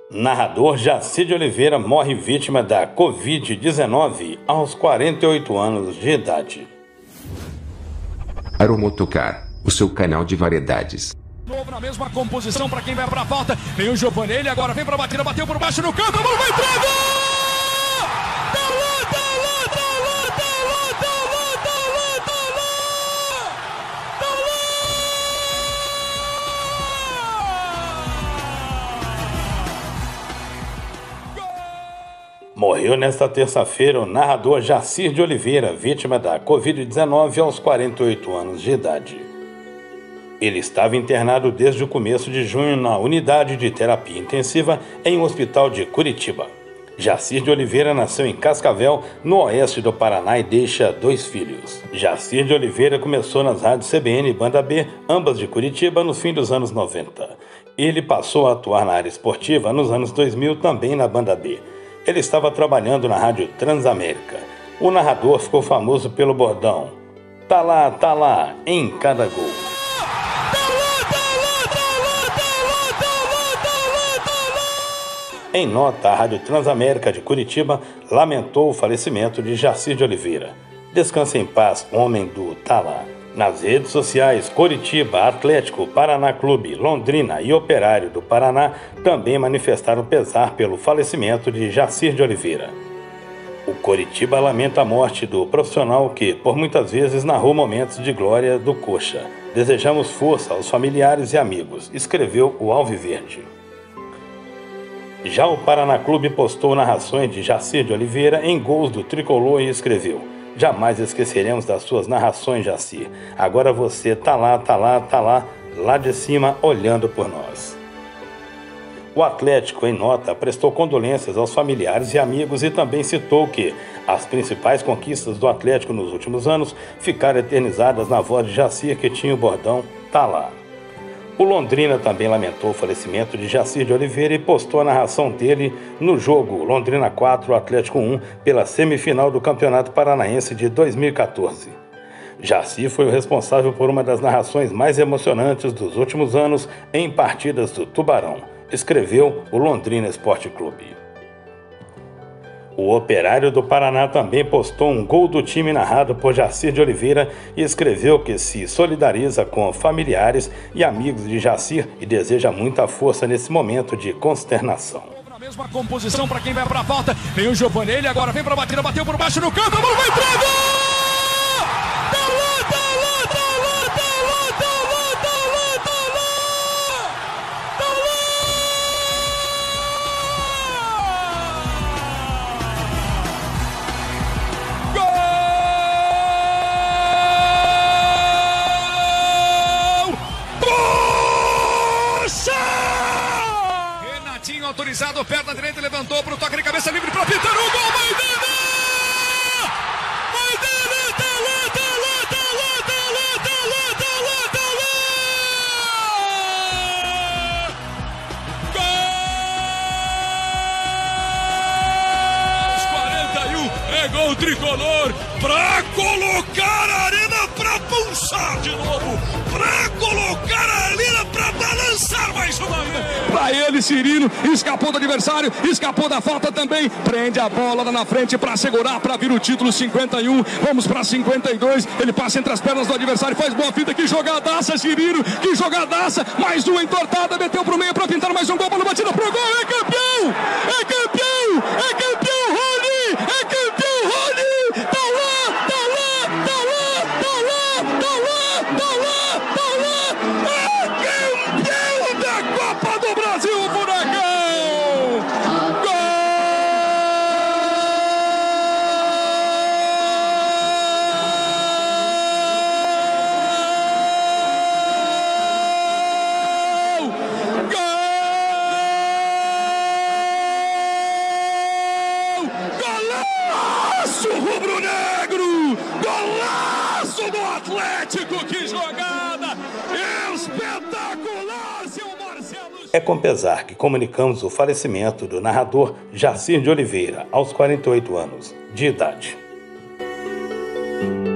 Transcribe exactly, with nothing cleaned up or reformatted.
Narrador Jaci de Oliveira morre vítima da covid dezenove aos quarenta e oito anos de idade. Aromotocar, o seu canal de variedades. Novo na mesma composição para quem vai para a falta. Tem o Giovanelli, agora vem para a batida, bateu por baixo no canto, a bola vai entrar, gol! Tá lá, tá lá, tá lá, tá lá, tá lá, tá lá, tá lá! Tá lá! Morreu nesta terça-feira o narrador Jaci de Oliveira, vítima da covid dezenove aos quarenta e oito anos de idade. Ele estava internado desde o começo de junho na unidade de terapia intensiva em um hospital de Curitiba. Jaci de Oliveira nasceu em Cascavel, no oeste do Paraná, e deixa dois filhos. Jaci de Oliveira começou nas rádios C B N e Banda B, ambas de Curitiba, no fim dos anos noventa. Ele passou a atuar na área esportiva nos anos dois mil, também na Banda B. Ele estava trabalhando na rádio Transamérica. O narrador ficou famoso pelo bordão: "Tá lá, tá lá, em cada gol". Em nota, a Rádio Transamérica de Curitiba lamentou o falecimento de Jaci de Oliveira. Descanse em paz, homem do Tá Lá. Nas redes sociais, Curitiba, Atlético, Paraná Clube, Londrina e Operário do Paraná também manifestaram pesar pelo falecimento de Jaci de Oliveira. O Curitiba lamenta a morte do profissional que, por muitas vezes, narrou momentos de glória do Coxa. Desejamos força aos familiares e amigos, escreveu o Alviverde. Já o Paraná Clube postou narrações de Jaci de Oliveira em gols do tricolor e escreveu: "Jamais esqueceremos das suas narrações, Jaci. Agora você tá lá, tá lá, tá lá, lá de cima, olhando por nós". O Atlético, em nota, prestou condolências aos familiares e amigos e também citou que as principais conquistas do Atlético nos últimos anos ficaram eternizadas na voz de Jaci, que tinha o bordão "Tá lá". O Londrina também lamentou o falecimento de Jaci de Oliveira e postou a narração dele no jogo Londrina quatro, Atlético um, pela semifinal do Campeonato Paranaense de dois mil e quatorze. Jaci foi o responsável por uma das narrações mais emocionantes dos últimos anos em partidas do Tubarão, escreveu o Londrina Esporte Clube. O Operário do Paraná também postou um gol do time narrado por Jaci de Oliveira e escreveu que se solidariza com familiares e amigos de Jaci e deseja muita força nesse momento de consternação. Na mesma composição para quem vai para a falta. Tem o Giovanelli, agora vem para a batida, bateu por baixo no canto, a bola vai entrar, gol! Tá lá, tá lá, tá lá, tá lá, tá lá, tá lá, tá lá! Tá lá! Poxa! Renatinho autorizado, perna direita, levantou para o toque de cabeça livre para pintar o gol, vai dentro! Vai dentro, tá lá, tá lá, tá lá, tá lá, tá lá, tá lá, tá lá! Gol! Os quarenta e um é gol tricolor para colocar a arena para pulsar de novo, para colocar a arena para balançar mais uma vez. Para ele, Cirino, escapou do adversário, escapou da falta também, prende a bola lá na frente para segurar, para vir o título. Cinquenta e um, vamos para cinquenta e dois, ele passa entre as pernas do adversário, faz boa fita, que jogadaça, Cirino, que jogadaça, mais uma entortada, meteu pro meio para pintar mais um gol, bola batida pro gol, é campeão, é campeão, é campeão, Rony, é campeão, Rony, tá lá, tá lá, tá lá, tá lá, tá lá, tá lá, tá lá, é campeão da Copa do Brasil, Furacão! Gol! Golaço rubro-negro! Golaço do Atlético! Que jogada espetacular, seu Marcelo! É com pesar que comunicamos o falecimento do narrador Jaci de Oliveira, aos quarenta e oito anos de idade.